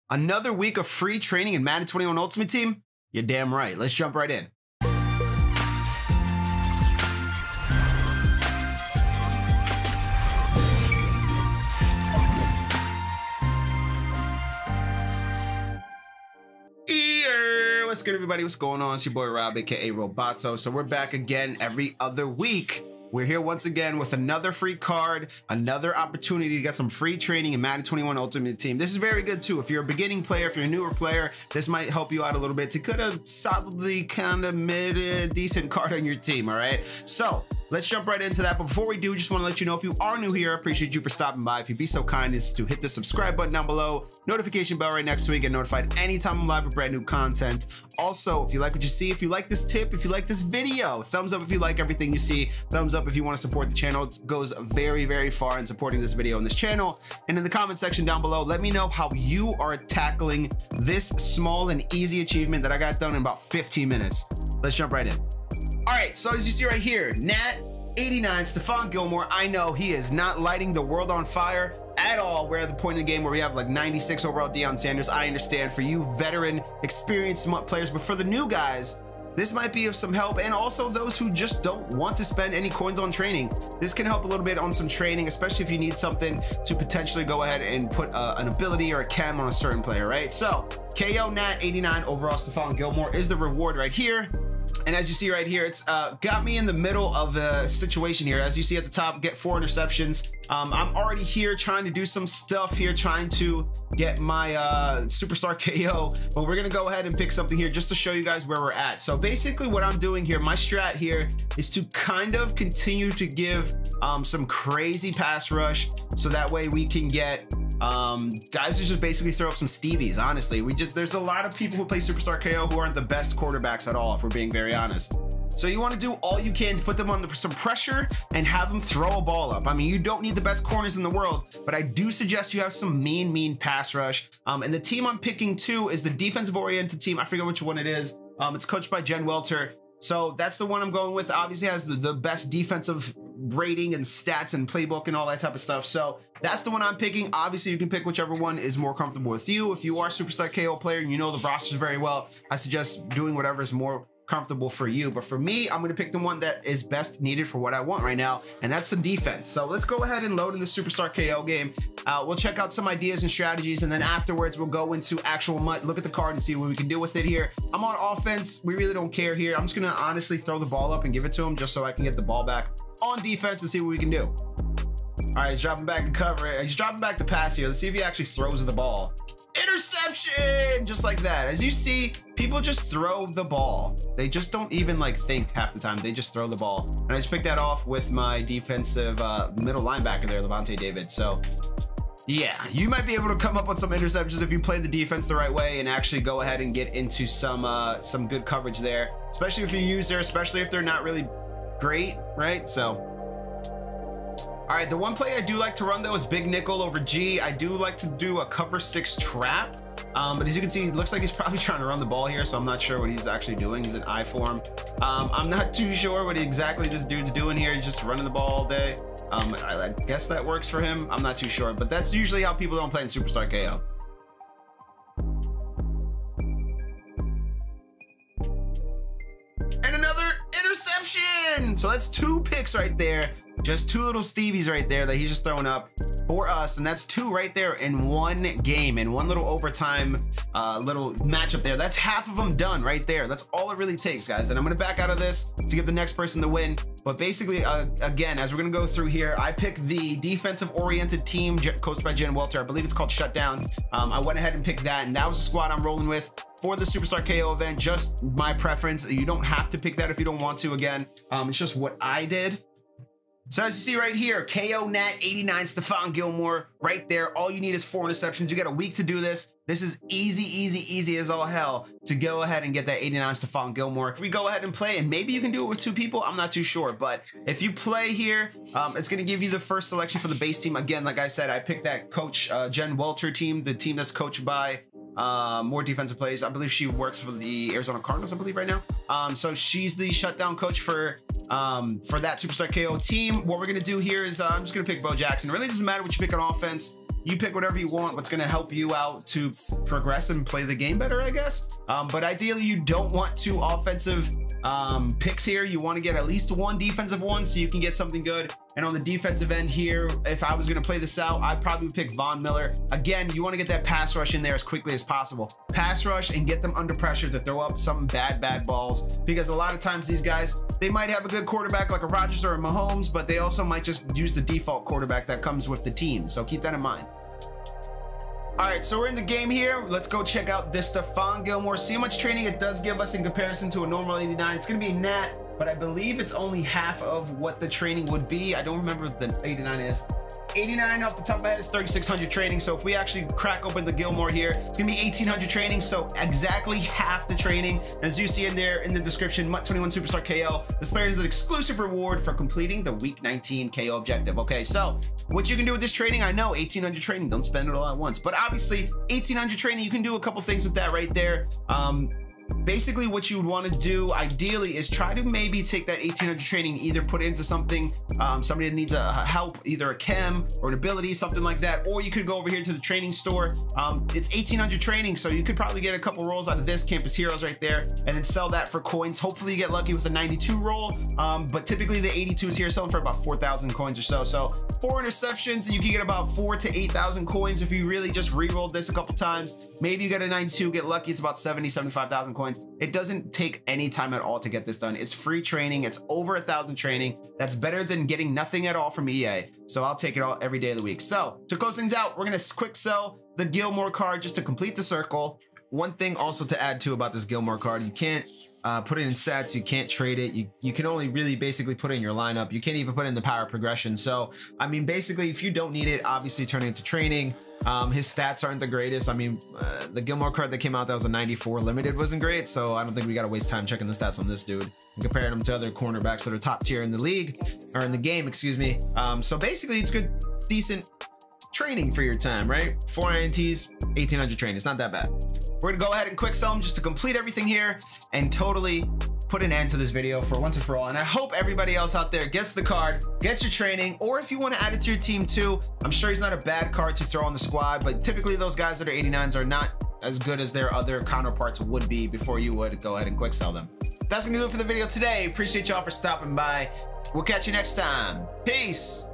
Another week of free training in Madden 21 Ultimate Team? You're damn right. Let's jump right in. What's good, everybody? What's going on? It's your boy Rob, aka Roboto. So we're back again every other week. We're here once again with another free card, another opportunity to get some free training in Madden 21 Ultimate Team. This is very good too. If you're a beginning player, if you're a newer player, this might help you out a little bit to get a solidly kind of decent card on your team, all right? So let's jump right into that. But before we do, just want to let you know, if you are new here, I appreciate you for stopping by. If you'd be so kind as to hit the subscribe button down below, notification bell right next to it, get notified anytime I'm live with brand new content. Also, if you like what you see, if you like this tip, if you like this video, thumbs up if you like everything you see, thumbs up if you want to support the channel. It goes very, very far in supporting this video and this channel. And in the comment section down below, let me know how you are tackling this small and easy achievement that I got done in about 15 minutes. Let's jump right in. All right, so as you see right here, Nat89, Stephon Gilmore, I know he is not lighting the world on fire at all. We're at the point in the game where we have like 96 overall Deion Sanders. I understand for you veteran, experienced players, but for the new guys, this might be of some help. And also those who just don't want to spend any coins on training, this can help a little bit on some training, especially if you need something to potentially go ahead and put an ability or a chem on a certain player, right? So KO Nat89 overall Stephon Gilmore is the reward right here. And as you see right here, it's got me in the middle of a situation here. As you see at the top, get 4 interceptions. I'm already here trying to do some stuff here, trying to get my superstar KO, but we're gonna go ahead and pick something here just to show you guys where we're at. So basically what I'm doing here, my strat here is to kind of continue to give some crazy pass rush, so that way we can get guys who just basically throw up some Stevies. Honestly, there's a lot of people who play superstar KO who aren't the best quarterbacks at all, if we're being very honest. So you want to do all you can to put them under some pressure and have them throw a ball up. I mean, you don't need the best corners in the world, but I do suggest you have some mean pass rush. And the team I'm picking too is the defensive oriented team. I forget which one it is. It's coached by Jen Welter. So that's the one I'm going with. Obviously has the best defensive rating and stats and playbook and all that type of stuff. So that's the one I'm picking. Obviously you can pick whichever one is more comfortable with you. If you are a superstar KO player and you know the rosters very well, I suggest doing whatever is more comfortable for you. But for me, I'm going to pick the one that is best needed for what I want right now, and that's some defense. So let's go ahead and load in the superstar KO game. We'll check out some ideas and strategies, and then afterwards we'll go into actual look at the card and see what we can do with it here. I'm on offense. We really don't care here. I'm just going to honestly throw the ball up and give it to him just so I can get the ball back on defense and see what we can do. All right, he's dropping back to cover. He's dropping back to pass here. Let's see if he actually throws the ball. Interception! Just like that. As you see, people just throw the ball. They just don't even like think half the time. They just throw the ball. And I just picked that off with my defensive middle linebacker there, Lavonte David. So yeah, you might be able to come up with some interceptions if you play the defense the right way and actually go ahead and get into some good coverage there, especially if you use there, especially if they're not really great, right? So all right, the one play I do like to run though is big nickel over G. I do like to do a cover 6 trap, but as you can see, it looks like he's probably trying to run the ball here, so I'm not sure what he's actually doing. He's in I form. I'm not too sure what exactly this dude's doing here. He's just running the ball all day. I guess that works for him. I'm not too sure, but that's usually how people don't play in superstar KO. And another interception. So that's 2 picks right there. Just 2 little Stevies right there that he's just throwing up for us. And that's 2 right there in one game, in one little overtime little matchup there. That's half of them done right there. That's all it really takes, guys. And I'm going to back out of this to give the next person the win. But basically, again, as we're going to go through here, I picked the defensive oriented team coached by Jen Welter. I believe it's called Shutdown. I went ahead and picked that, and that was the squad I'm rolling with for the superstar KO event. Just my preference. You don't have to pick that if you don't want to. Again, it's just what I did. So as you see right here, KO Nat89 Stephon Gilmore right there. All you need is 4 interceptions. You got a week to do this. This is easy as all hell to go ahead and get that 89 Stephon Gilmore. We go ahead and play, and maybe you can do it with 2 people. I'm not too sure, but if you play here, it's going to give you the first selection for the base team. Again, like I said, I picked that coach Jen Welter team, the team that's coached by more defensive plays. I believe she works for the Arizona Cardinals, I believe, right now. So she's the shutdown coach for that superstar KO team. What we're gonna do here is I'm just gonna pick Bo Jackson. It really doesn't matter what you pick on offense. You pick whatever you want, what's going to help you out to progress and play the game better, I guess. But ideally, you don't want 2 offensive picks here. You want to get at least 1 defensive one so you can get something good. And on the defensive end here, if I was going to play this out, I'd probably pick Von Miller. Again, you want to get that pass rush in there as quickly as possible. Pass rush and get them under pressure to throw up some bad balls, because a lot of times these guys, they might have a good quarterback like a Rodgers or a Mahomes, but they also might just use the default quarterback that comes with the team. So keep that in mind. All right, so we're in the game here. Let's go check out this Stephon Gilmore. See how much training it does give us in comparison to a normal 89. It's going to be a nat, but I believe it's only half of what the training would be. I don't remember what the 89 is. 89 off the top of my head is 3,600 training. So if we actually crack open the Gilmore here, it's gonna be 1,800 training. So exactly half the training. As you see in there in the description, MUT21 Superstar KO. This player is an exclusive reward for completing the week 19 KO objective. Okay, so what you can do with this training, I know 1,800 training, don't spend it all at once, but obviously 1,800 training, you can do a couple things with that right there. Basically what you would want to do ideally is try to maybe take that 1,800 training, either put it into something, somebody that needs a help, either a chem or an ability, something like that, or you could go over here to the training store. It's 1,800 training, so you could probably get a couple rolls out of this Campus Heroes right there and then sell that for coins. Hopefully you get lucky with a 92 roll, but typically the 82s here selling for about 4,000 coins or so. So 4 interceptions, you can get about 4,000 to 8,000 coins if you really just re-rolled this a couple times. Maybe you get a 92, get lucky, it's about 75,000 coins. It doesn't take any time at all to get this done. It's free training. It's over 1,000 training. That's better than getting nothing at all from EA. So I'll take it all every day of the week. So to close things out, we're going to quick sell the Gilmore card just to complete the circle. One thing also to add to about this Gilmore card, you can't put it in sets, you can't trade it, you can only really basically put it in your lineup. You can't even put it in the power progression. So I mean, basically if you don't need it, obviously turn it into training. His stats aren't the greatest. I mean, the Gilmore card that came out that was a 94 limited wasn't great, so I don't think we gotta waste time checking the stats on this dude and comparing him to other cornerbacks that are top tier in the league, or in the game, excuse me. So basically it's good, decent training for your time, right? 4 INTs, 1,800 training. It's not that bad. We're gonna go ahead and quick sell them just to complete everything here and totally put an end to this video for once and for all. And I hope everybody else out there gets the card, gets your training, or if you want to add it to your team too. I'm sure he's not a bad card to throw on the squad, but typically those guys that are 89s are not as good as their other counterparts would be before you would go ahead and quick sell them. That's gonna do it for the video today. Appreciate y'all for stopping by. We'll catch you next time. Peace.